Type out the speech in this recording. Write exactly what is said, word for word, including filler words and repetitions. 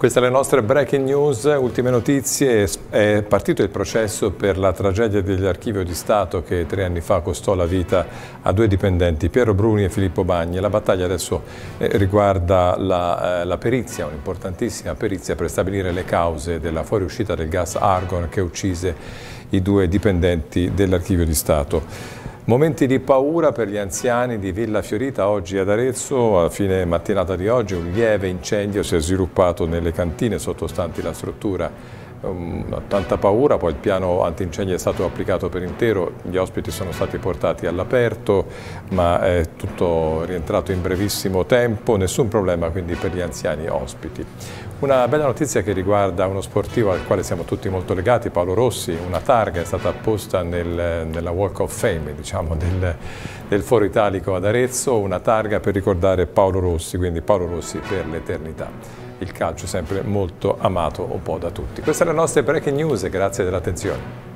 Queste le nostre breaking news, ultime notizie. È partito il processo per la tragedia dell'Archivio di Stato che tre anni fa costò la vita a due dipendenti, Piero Bruni e Filippo Bagni. La battaglia adesso riguarda la, eh, la perizia, un'importantissima perizia per stabilire le cause della fuoriuscita del gas argon che uccise i due dipendenti dell'Archivio di Stato. Momenti di paura per gli anziani di Villa Fiorita oggi ad Arezzo. A fine mattinata di oggi un lieve incendio si è sviluppato nelle cantine sottostanti la struttura. Um, tanta paura, poi il piano antincendi è stato applicato per intero, gli ospiti sono stati portati all'aperto, ma è tutto rientrato in brevissimo tempo, nessun problema quindi per gli anziani ospiti. Una bella notizia che riguarda uno sportivo al quale siamo tutti molto legati, Paolo Rossi. Una targa è stata apposta nel, nella Walk of Fame, diciamo, del, del Foro Italico ad Arezzo, una targa per ricordare Paolo Rossi, quindi Paolo Rossi per l'eternità. Il calcio sempre molto amato un po' da tutti. Queste sono le nostre breaking news, grazie dell'attenzione.